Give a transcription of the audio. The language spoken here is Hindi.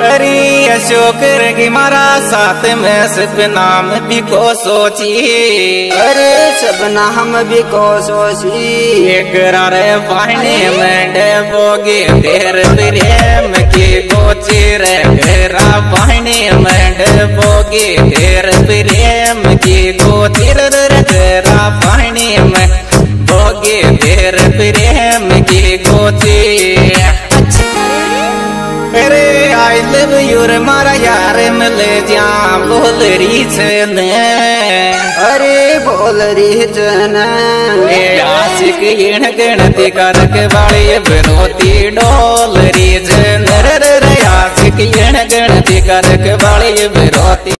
अरे अशोक रगी मारा साथ में सब नाम भी को सोची। अरे सब नाम भी को सोची। एक रे पानी में डबोगे तेर प्रेम की गोची रे घेरा पानी में डबोगे तेर प्रेम की गोची रे घेरा पानी में बोगे तेर प्रेम की गोची। अरे आई लव यू रे मारा यार मिले जा बोल रही छने। अरे बोल रही छने। आशिक इन गणती करक वाली विरोती डोल रही छने। आशिक इन गणती करक वाली विरोती